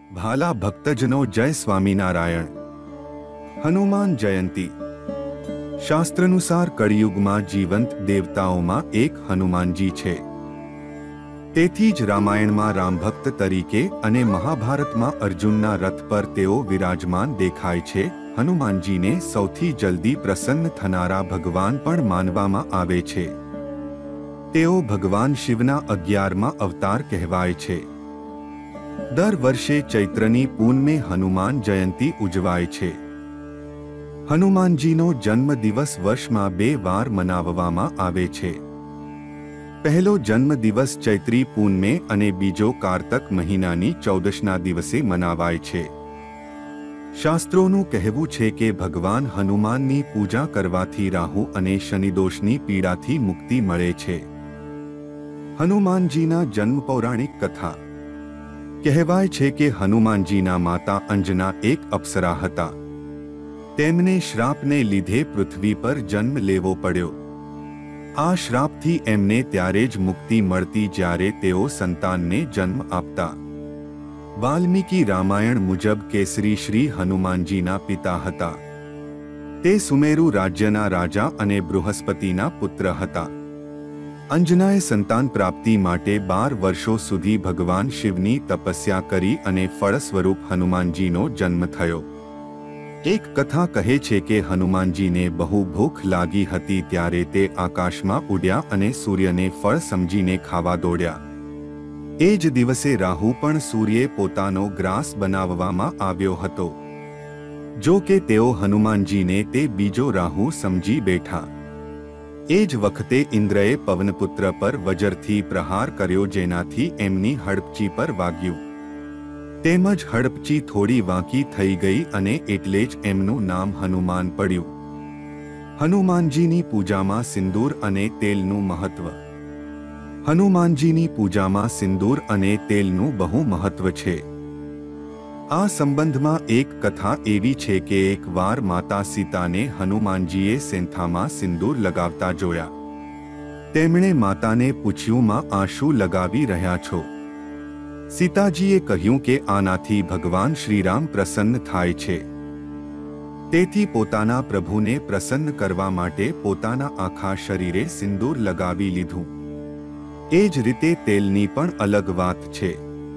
ભાલા ભક્તજનો જય સ્વામિનારાયણ। હનુમાન જયંતી। શાસ્ત્રાનુસાર કળિયુગમાં જીવંત દેવતાઓમાં એક હનુમાનજી છે। તેથી જ રામાયણમાં રામભક્ત તરીકે અને મહાભારતમાં અર્જુનના રથ પર તેઓ વિરાજમાન દેખાય છે। હનુમાનજીને સૌથી જલ્દી પ્રસન્ન થનારા ભગવાન પણ માનવામાં આવે છે। તેઓ ભગવાન શિવના 11મા અવતાર કહેવાય છે। દર વર્ષે ચૈત્રની પૂનમે હનુમાન જયંતી ઉજવાય છે। હનુમાનજીનો જન્મદિવસ વર્ષમાં 2 વાર મનાવવામાં આવે છે। પહેલો જન્મદિવસ ચૈત્રી પૂનમે અને બીજો કારતક મહિનાની 14ના દિવસે મનાવાય છે। શાસ્ત્રોનું કહેવું છે કે ભગવાન હનુમાનની પૂજા કરવાથી રાહુ અને શનિદોષની પીડાથી મુક્તિ મળે છે। હનુમાનજીના જન્મ પૌરાણિક કથા। કહેવાય છે કે હનુમાનજીના માતા અંજના એક અપ્સરા હતા। તેમને શ્રાપને લીધે પૃથ્વી પર જન્મ લેવો પડ્યો। આ શ્રાપથી એમને ત્યારે જ મુક્તિ મળતી જ્યારે તેઓ સંતાનને જન્મ આપતા। વાલ્મીકી રામાયણ મુજબ કેસરી શ્રી હનુમાનજીના પિતા હતા। તે સુમેરુ રાજ્યના રાજા અને બૃહસ્પતિના પુત્ર હતા। અંજનાએ સંતાન પ્રાપ્તિ માટે 12 વર્ષો સુધી ભગવાન શિવની તપસ્યા કરી અને ફળ સ્વરૂપ હનુમાનજીનો જન્મ થયો। એક કથા કહે છે કે હનુમાનજીને બહુ ભૂખ લાગી હતી ત્યારે તે આકાશમાં ઉડ્યા અને સૂર્યને ફળ સમજીને ખાવા દોડ્યા। એ જ દિવસે રાહુ પણ સૂર્યે પોતાનો ગ્રાસ બનાવવામાં આવ્યો હતો। જો કે તેઓ હનુમાનજીને તે બીજો રાહુ સમજી બેઠા। એ જ વખતે ઇન્દ્રએ પવનપુત્ર પર વજ્રથી પ્રહાર કર્યો જેનાથી એમની હડપચી પર વાગ્યું। તેમજ હડપચી થોડી વાંકી થઈ ગઈ અને એટલે જ એમનું નામ હનુમાન પડ્યું। હનુમાનજીની પૂજામાં સિંદૂર અને તેલનું મહત્વ। હનુમાનજીની પૂજામાં સિંદૂર અને તેલનું બહુ મહત્વ છે। આ સંબંધમાં એક કથા એવી છે કે એકવાર માતા સીતાને હનુમાનજીએ સેંથામાં સિંદૂર લગાવતા જોયા। તેમણે માતાને પૂછ્યું, માં આ શું લગાવી રહ્યા છો? સીતાજીએ કહ્યું કે આનાથી ભગવાન શ્રીરામ પ્રસન્ન થાય છે। તેથી પોતાના પ્રભુને પ્રસન્ન કરવા માટે પોતાના આખા શરીરે સિંદૂર લગાવી લીધું। એ જ રીતે તેલની પણ અલગ વાત છે।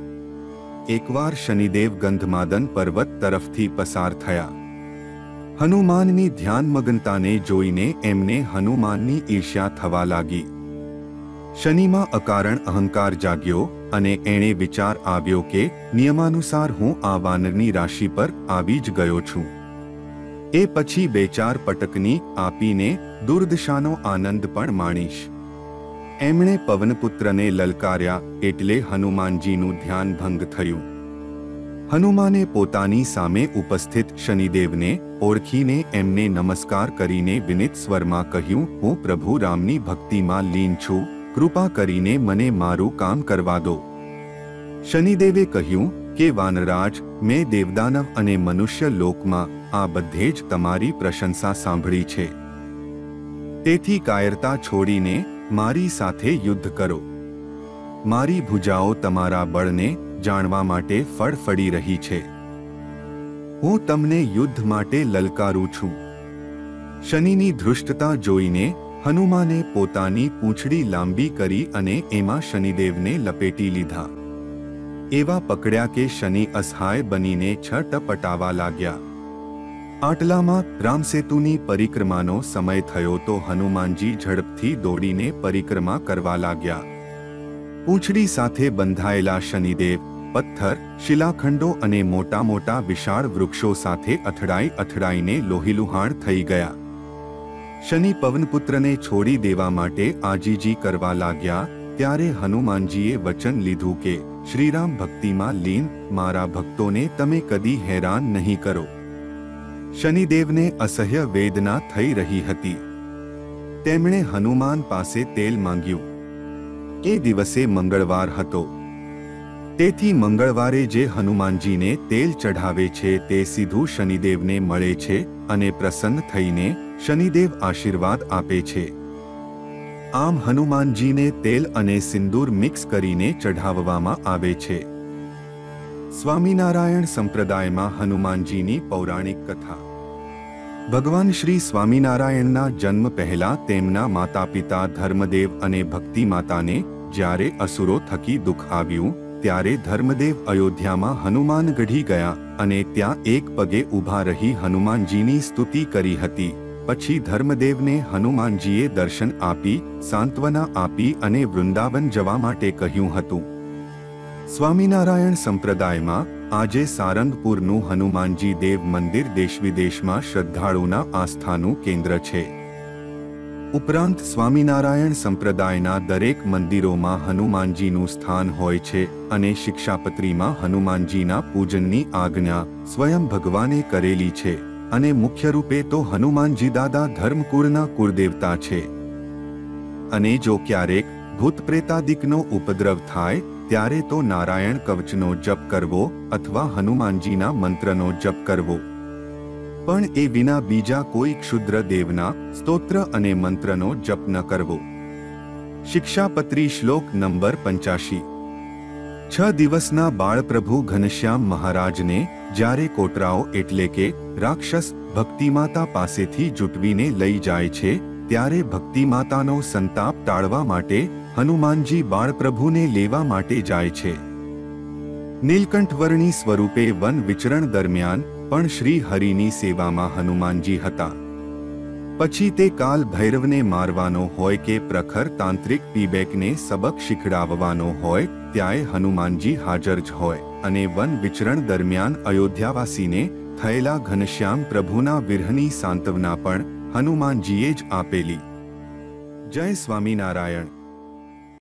એકવાર શનિદેવ ગંધમાદન પર્વત તરફથી પસાર થયા। હનુમાનની ધ્યાનમગ્નતાને જોઈને એમને હનુમાનની ઈર્ષ્યા થવા લાગી। શનિમાં અકારણ અહંકાર જાગ્યો અને એણે વિચાર આવ્યો કે નિયમાનુસાર હું આ વાનરની રાશિ પર આવી જ ગયો છું। એ પછી 2-4 પટકની આપીને દુર્દશાનો આનંદ પણ માણીશ। એમણે પવનપુત્રને લલકાર્યા એટલે હનુમાનજીનું ધ્યાન ભંગ થયું। હનુમાને પોતાની સામે ઉપસ્થિત શનિદેવને ઓળખીને એમને નમસ્કાર કરીને વિનિત સ્વરમાં કહ્યું, હું પ્રભુ રામની ભક્તિમાં લીન છું, કૃપા કરીને મને મારું કામ કરવા દો। શનિદેવે કહ્યું કે વાનરાજ, મેં દેવદાનવ અને મનુષ્ય લોકમાં આ બધે જ તમારી પ્રશંસા સાંભળી છે। તેથી કાયરતા છોડીને મારી સાથે યુદ્ધ કરો। મારી ભુજાઓ તમારા બળને જાણવા માટે ફડફડી રહી છે। હું તમને યુદ્ધ માટે લલકારું છું। શનિની ધૃષ્ટતા જોઈને હનુમાને પોતાની પૂંછડી લાંબી કરી અને એમાં શનિદેવને લપેટી લીધા। એવા પકડ્યા કે શનિ અસહાય બનીને છટપટાવા લાગ્યા। આટલામાં રામસેતુની પરિક્રમાનો સમય થયો તો હનુમાનજી ઝડપથી દોડીને પરિક્રમા કરવા લાગ્યા। પૂંછડી સાથે બંધાયેલા શનિદેવ પથ્થર, શિલાખંડો અને મોટા મોટા વિશાળ વૃક્ષો સાથે અથડાઈને લોહીલુહાણ થઈ ગયા। શનિ પવનપુત્રને છોડી દેવા માટે આજીજી કરવા લાગ્યા ત્યારે હનુમાનજીએ વચન લીધું કે શ્રીરામ ભક્તિમાં લીન મારા ભક્તોને તમે કદી હેરાન નહીં કરો। શનિદેવને અસહ્ય વેદના થઈ રહી હતી। તેમણે હનુમાન પાસે તેલ માંગ્યું। એ દિવસે મંગળવાર હતો। તેથી મંગળવારે જે હનુમાનજીને તેલ ચઢાવે છે તે સીધું શનિદેવને મળે છે અને પ્રસન્ન થઈને શનિદેવ આશીર્વાદ આપે છે। આમ હનુમાનજીને તેલ અને સિંદૂર મિક્સ કરીને ચઢાવવામાં આવે છે। સ્વામિનારાયણ સંપ્રદાયમાં હનુમાનજીની પૌરાણિક કથા। ભગવાન શ્રી સ્વામિનારાયણના જન્મ પહેલા તેમના માતાપિતા ધર્મદેવ અને ભક્તિ માતાને જ્યારે અસુરો થકી દુઃખ આવ્યું ત્યારે ધર્મદેવ અયોધ્યામાં હનુમાન ગઢી ગયા અને ત્યાં એક પગે ઊભા રહી હનુમાનજીની સ્તુતિ કરી હતી। પછી ધર્મદેવને હનુમાનજીએ દર્શન આપી સાંત્વના આપી અને વૃંદાવન જવા માટે કહ્યું હતું। સ્વામિનારાયણ સંપ્રદાયમાં આજે સારંગપુરનું હનુમાનજી દેવ મંદિર દેશવિદેશમાં શ્રદ્ધાળુના આસ્થાનું કેન્દ્ર છે। ઉપરાંત સ્વામિનારાયણ સંપ્રદાયના દરેક મંદિરોમાં હનુમાનજીનું સ્થાન હોય છે અને શિક્ષાપત્રીમાં હનુમાનજીના પૂજનની આજ્ઞા સ્વયં ભગવાને કરેલી છે અને મુખ્ય રૂપે તો હનુમાનજી દાદા ધર્મકુળના કુળદેવતા છે અને જો ક્યારેક ભૂત પ્રેતાદિકનો ઉપદ્રવ થાય ત્યારે તો નારાયણ કવચનો જપ કરવો અથવા હનુમાનજીના મંત્રનો જપ કરવો, પણ એ વિના બીજા કોઈ ક્ષુદ્ર દેવના સ્તોત્ર અને મંત્રનો જપ ન કરવો। શિક્ષાપત્રી શ્લોક નંબર 85। 6 દિવસના બાળપ્રભુ ઘનશ્યામ મહારાજને જ્યારે કોટરાઓ એટલે કે રાક્ષસ ભક્તિમાતા પાસેથી જૂટવીને લઈ જાય છે ત્યારે ભક્તિમાતાનો સંતાપ ટાળવા માટે હનુમાનજી બાળપ્રભુને લેવા માટે જાય છે। નીલકંઠવર્ણી સ્વરૂપે વન વિચરણ દરમિયાન પણ શ્રી હરિની સેવામાં હનુમાનજી હતા। પછી તે કાલ ભૈરવને મારવાનો હોય કે પ્રખર તાંત્રિક પીબેકને સબક શીખડાવવાનો હોય ત્યાંય હનુમાનજી હાજર જ હોય અને વન વિચરણ દરમિયાન અયોધ્યાવાસીને થયેલા ઘનશ્યામ પ્રભુના વિરહની સાંત્વના પણ હનુમાનજીએ જ આપેલી। જય સ્વામિનારાયણ।